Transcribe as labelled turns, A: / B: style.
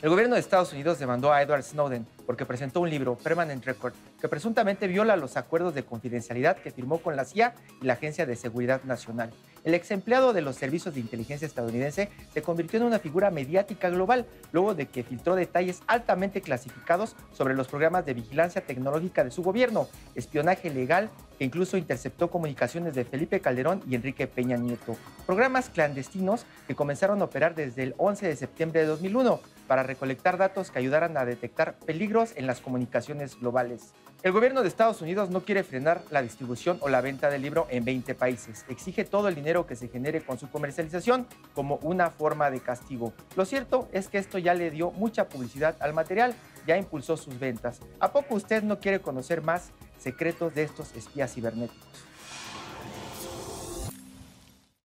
A: El gobierno de Estados Unidos demandó a Edward Snowden porque presentó un libro, Permanent Record, que presuntamente viola los acuerdos de confidencialidad que firmó con la CIA y la Agencia de Seguridad Nacional. El ex empleado de los servicios de inteligencia estadounidense se convirtió en una figura mediática global luego de que filtró detalles altamente clasificados sobre los programas de vigilancia tecnológica de su gobierno, espionaje legal que incluso interceptó comunicaciones de Felipe Calderón y Enrique Peña Nieto. Programas clandestinos que comenzaron a operar desde el 11 de septiembre de 2001 para recolectar datos que ayudaran a detectar peligros en las comunicaciones globales. El gobierno de Estados Unidos no quiere frenar la distribución o la venta del libro en 20 países. Exige todo el dinero que se genere con su comercialización como una forma de castigo. Lo cierto es que esto ya le dio mucha publicidad al material, ya impulsó sus ventas. ¿A poco usted no quiere conocer más secretos de estos espías cibernéticos?